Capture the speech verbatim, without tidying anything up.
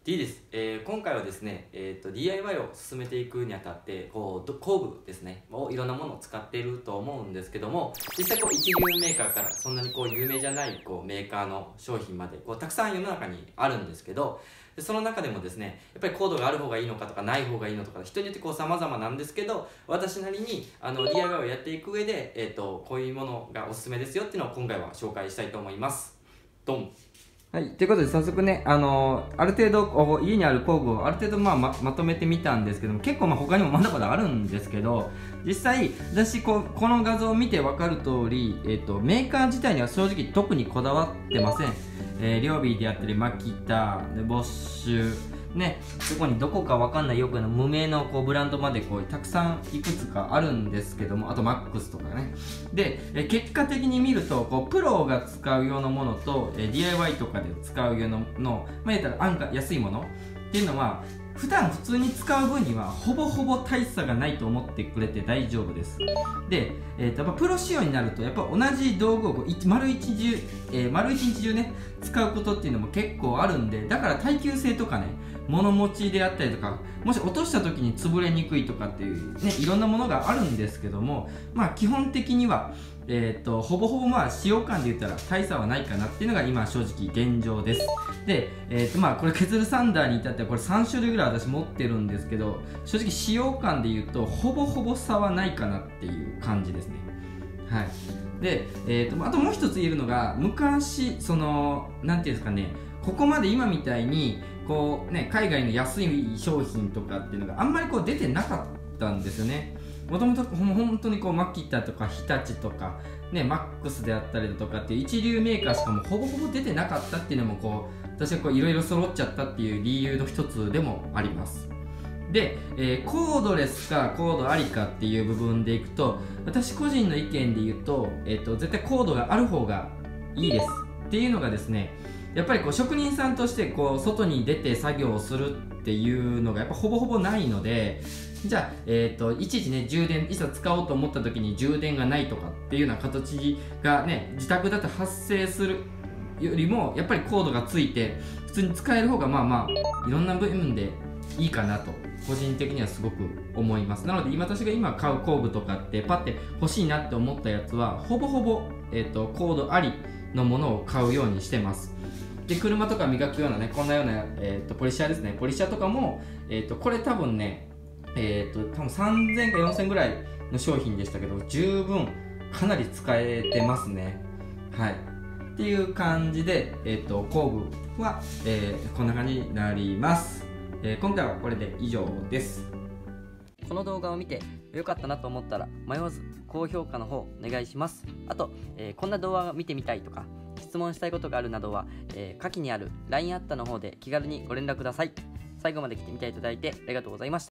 D です、えー、今回はですね、えーと、ディーアイワイ を進めていくにあたってこう工具ですねをいろんなものを使っていると思うんですけども、実際こう一流メーカーからそんなにこう有名じゃないこうメーカーの商品までこうたくさん世の中にあるんですけど、でその中でもですねやっぱりコードがある方がいいのかとかない方がいいのとか人によってこう様々なんですけど、私なりにあの ディーアイワイ をやっていく上で、えーと、こういうものがおすすめですよっていうのを今回は紹介したいと思います。ドン。 はい、ということで早速ね、あのー、ある程度家にある工具をある程度、まあ、ま, まとめてみたんですけども、結構まあ他にもまだまだあるんですけど、実際私ここの画像を見て分かる通り、えーと、メーカー自体には正直特にこだわってません。えー、リョービーであったりマキタ、ボッシュね、そこにどこか分かんないよくの無名のこうブランドまでこうたくさんいくつかあるんですけども、あとマックスとかね。で、え結果的に見るとこうプロが使うようなものと、え ディーアイワイ とかで使うようなの、まあ、言ったら安価安いものっていうのは普段普通に使う分にはほぼほぼ大差がないと思ってくれて大丈夫です。で、えー、とやっぱプロ仕様になるとやっぱ同じ道具をこう丸一日中、えー、丸一日中ね使うことっていうのも結構あるんで、だから耐久性とかね物持ちであったりとか、もし落とした時に潰れにくいとかっていうねいろんなものがあるんですけども、まあ基本的にはえー、とほぼほぼまあ使用感で言ったら大差はないかなっていうのが今正直現状です。で、えーとまあ、これケズルサンダーに至ってはこれさん種類ぐらい私持ってるんですけど、正直使用感で言うとほぼほぼ差はないかなっていう感じですね。はい。で、えーとあともう一つ言えるのが、昔そのなんていうんですかね、ここまで今みたいにこうね海外の安い商品とかっていうのがあんまりこう出てなかったんですよね。もともと本当にこうマキタとか日立とか、ね、マックスであったりだとかっていう一流メーカーしかもほぼほぼ出てなかったっていうのもこう私はいろいろ揃っちゃったっていう理由の一つでもあります。で、えー、コードレスかコードありかっていう部分でいくと、私個人の意見で言うと、えーと、絶対コードがある方がいいですっていうのがですね、やっぱりこう職人さんとしてこう外に出て作業をするっていうのがやっぱほぼほぼないので、じゃあ、えーと、いちいちね充電いざ使おうと思った時に充電がないとかっていうような形がね自宅だと発生するよりも、やっぱりコードがついて普通に使える方がまあまあいろんな部分でいいかなと個人的にはすごく思います。なので今私が今買う工具とかってパッて欲しいなって思ったやつはほぼほぼ、えーと、コードありのものを買うようにしてます。で、車とか磨くようなねこんなような、えーと、ポリッシャーですね、ポリッシャーとかも、えーと、これ多分ねえーと多分さんぜんかよんせんぐらいの商品でしたけど、十分かなり使えてますね。はいっていう感じで、えーと工具は、えー、こんな感じになります。えー、今回はこれで以上です。 この動画を見て良かったなと思ったら迷わず高評価の方お願いします。あと、えー、こんな動画を見てみたいとか質問したいことがあるなどは、えー、下記にある ライン アットの方で気軽にご連絡ください。最後まで来てみていただいてありがとうございました。